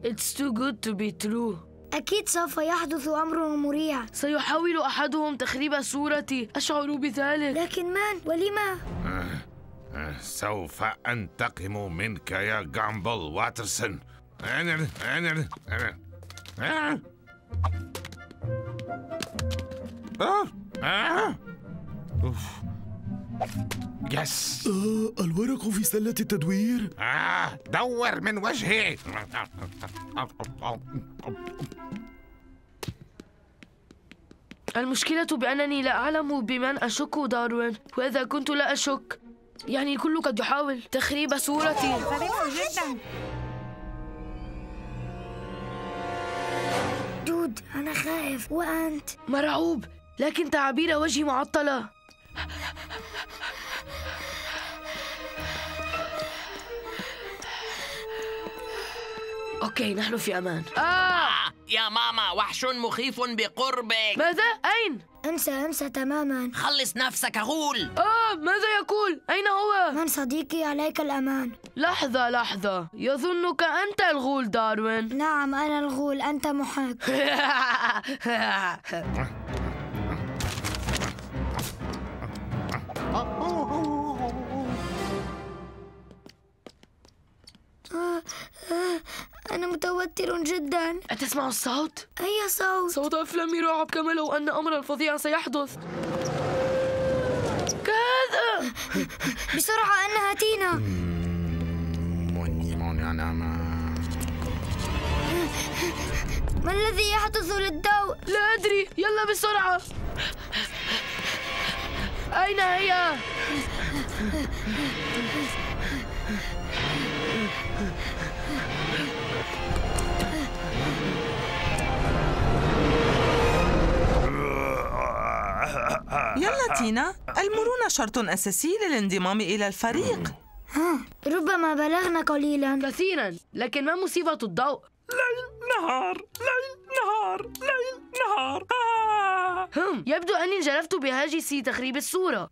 It's too good to be true. أكيد سوف يحدث أمر مريع. سيحاول أحدهم تخريب صورتي، أشعر بذلك. لكن من ولما؟ سوف أنتقم منك يا جامبل واترسون. يس. الورق في سلة التدوير. دور من وجهي. المشكلة بأنني لا أعلم بمن أشك داروين، وإذا كنت لا أشك يعني الكل قد يحاول تخريب صورتي. فرح جدا. دود، أنا خائف. وأنت؟ مرعوب، لكن تعابير وجهي معطلة. أوكي، نحن في أمان. يا ماما، وحش مخيف بقربك. ماذا؟ أين؟ انسى تماما. خلص نفسك غول. ماذا يقول؟ أين هو؟ من صديقي، عليك الأمان. لحظة، يظنك أنت الغول داروين. نعم، أنا الغول، أنت محق. أنا متوتر جدا. أتسمع الصوت؟ أي صوت؟ صوت أفلام رعب، كما لو أن أمرا فظيعا سيحدث. كذا. بسرعة، أنها تينا. ما الذي يحدث للضوء؟ لا أدري، يلا بسرعة. أين هي؟ يلا تينا، المرونة شرط أساسي للانضمام إلى الفريق. ربما بلغنا قليلا. كثيرا، لكن ما مصيبة الضوء؟ ليل نهار، ليل نهار، ليل نهار. يبدو أني انجرفت بهاجس تخريب الصورة.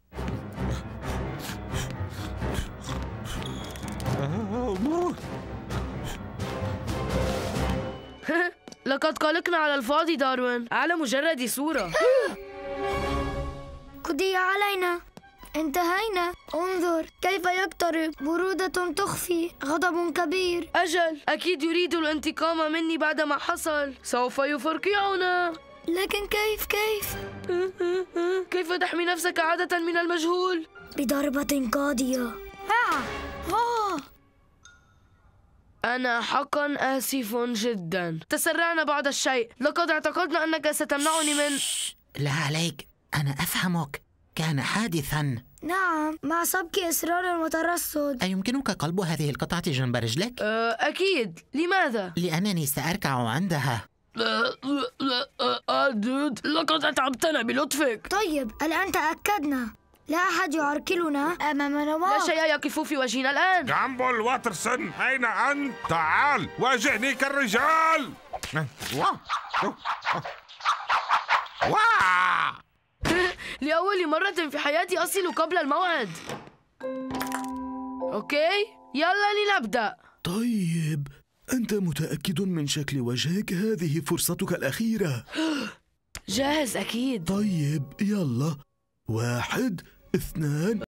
لقد قلقنا على الفاضي داروين، على مجرد صورة. قضي علينا، انتهينا. انظر كيف يقترب، برودة تخفي غضب كبير. أجل، أكيد يريد الانتقام مني بعد ما حصل. سوف يفرقعنا. لكن كيف تحمي نفسك عادة من المجهول؟ بضربة قاضية. أنا حقا آسف جدا، تسرعنا بعض الشيء. لقد اعتقدنا أنك ستمنعني من... لا عليك، أنا أفهمك، كان حادثا. نعم، مع سبك إصرار وترصد. أيمكنك قلب هذه القطعة جنب رجلك؟ أكيد. لماذا؟ لأنني سأركع عندها. دود، لقد أتعبتنا بلطفك. طيب، الآن تأكدنا لا أحد يعرقلنا أمامنا. لا شيء يقف في وجهنا الآن. جامبل واترسون، أين أنت؟ تعال واجهني كالرجال. لأول مرة في حياتي أصل قبل الموعد. أوكي، يلا لنبدأ. طيب، أنت متأكد من شكل وجهك؟ هذه فرصتك الأخيرة. جاهز أكيد. طيب، يلا. 1 2